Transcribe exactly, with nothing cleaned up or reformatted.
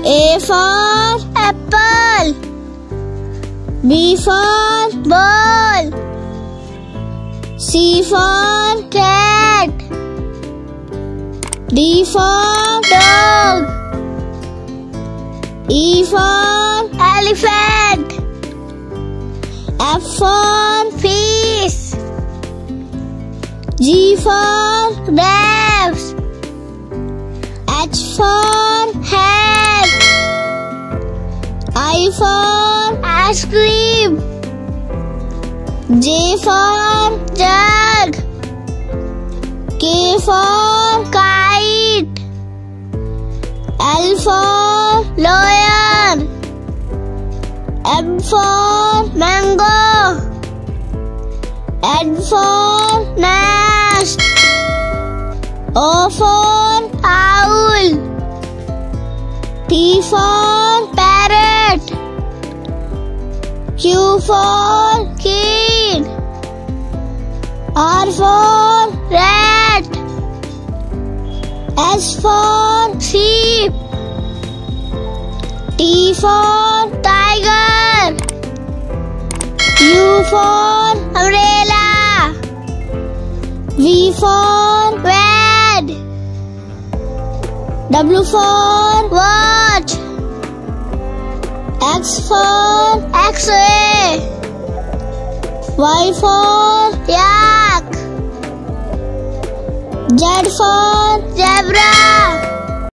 A for apple. B for ball. C for cat. D for dog. E for elephant. F for fish. G for grapes. H for hat. I for ice cream. J for jug. K for kite. L for lion. M for mango. N for nest. O for owl. P for parrot. Q for kid. R for rat. S for sheep. T for tiger. U for umbrella. V for van. W for watch. X for X-ray. Y for yak. Z for zebra.